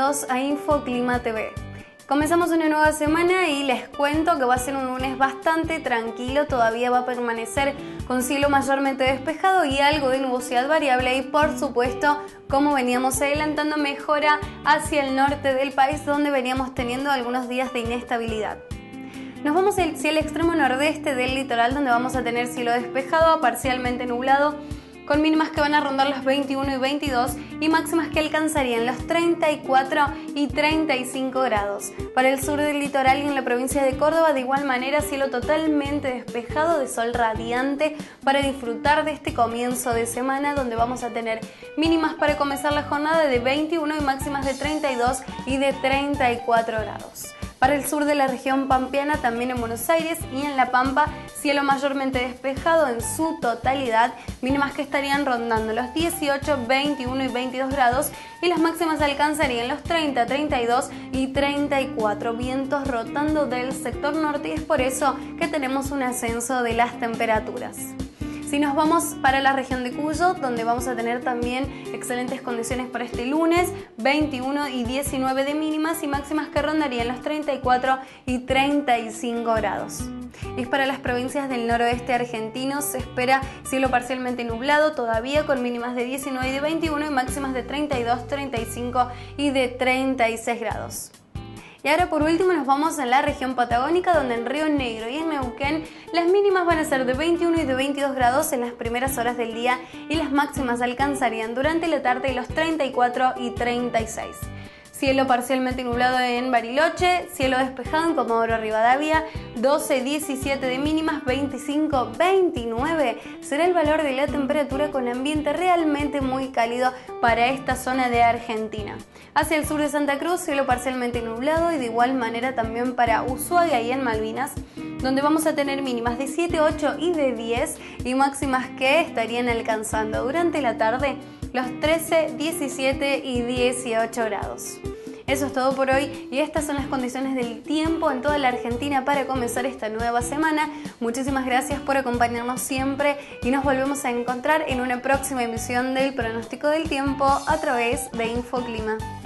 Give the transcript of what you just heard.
bienvenidos a Infoclima TV. Comenzamos una nueva semana y les cuento que va a ser un lunes bastante tranquilo, todavía va a permanecer con cielo mayormente despejado y algo de nubosidad variable y por supuesto, como veníamos adelantando, mejora hacia el norte del país donde veníamos teniendo algunos días de inestabilidad. Nos vamos hacia el extremo nordeste del litoral donde vamos a tener cielo despejado a parcialmente nublado, con mínimas que van a rondar los 21 y 22 y máximas que alcanzarían los 34 y 35 grados. Para el sur del litoral y en la provincia de Córdoba, de igual manera, cielo totalmente despejado de sol radiante para disfrutar de este comienzo de semana donde vamos a tener mínimas para comenzar la jornada de 21 y máximas de 32 y de 34 grados. Para el sur de la región pampeana, también en Buenos Aires y en La Pampa, cielo mayormente despejado en su totalidad, mínimas que estarían rondando los 18, 21 y 22 grados y las máximas alcanzarían los 30, 32 y 34, vientos rotando del sector norte y es por eso que tenemos un ascenso de las temperaturas. Si nos vamos para la región de Cuyo, donde vamos a tener también excelentes condiciones para este lunes, 21 y 19 de mínimas y máximas que rondarían los 34 y 35 grados. Y para las provincias del noroeste argentino se espera cielo parcialmente nublado, todavía con mínimas de 19 y de 21 y máximas de 32, 35 y de 36 grados. Y ahora por último nos vamos a la región patagónica donde en Río Negro y en Neuquén las mínimas van a ser de 21 y de 22 grados en las primeras horas del día y las máximas alcanzarían durante la tarde los 34 y 36. Cielo parcialmente nublado en Bariloche, cielo despejado en Comodoro Rivadavia, 12, 17 de mínimas, 25, 29 será el valor de la temperatura con ambiente realmente muy cálido para esta zona de Argentina. Hacia el sur de Santa Cruz, cielo parcialmente nublado y de igual manera también para Ushuaia y en Malvinas, donde vamos a tener mínimas de 7, 8 y de 10 y máximas que estarían alcanzando durante la tarde los 13, 17 y 18 grados. Eso es todo por hoy y estas son las condiciones del tiempo en toda la Argentina para comenzar esta nueva semana. Muchísimas gracias por acompañarnos siempre y nos volvemos a encontrar en una próxima emisión del pronóstico del tiempo a través de Infoclima.